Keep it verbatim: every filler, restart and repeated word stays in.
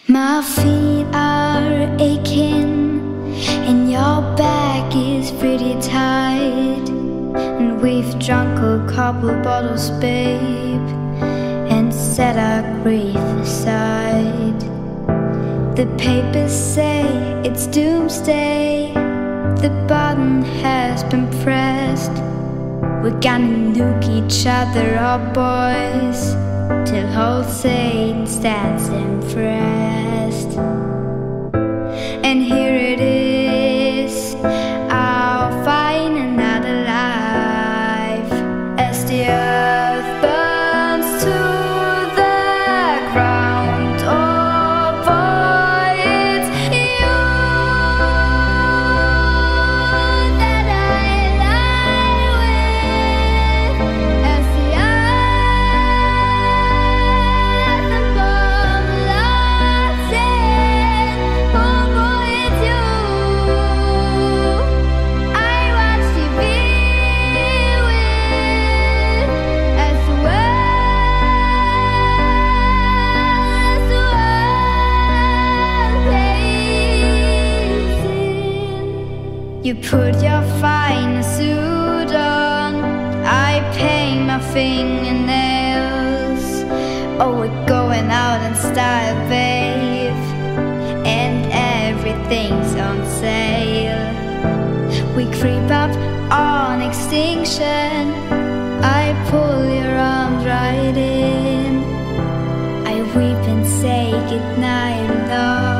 My feet are aching and your back is pretty tight, and we've drunk a couple bottles, babe, and set our grief aside. The papers say it's doomsday, the button has been pressed. We're gonna nuke each other up, boys, till whole Satan stands impressed. And here it is, I'll find another life, as the earth burns to the ground. Oh boy, it's you that I lie with, as the earth and bomb loves it. Oh boy, it's you I watch T V with, as the world, the world pays in. You put your fine suit on, I paint my fingernails. Oh, we're going out in style, babe, and everything's on sale. We creep up on extinction, I pull your arms right in. I weep and say goodnight, love.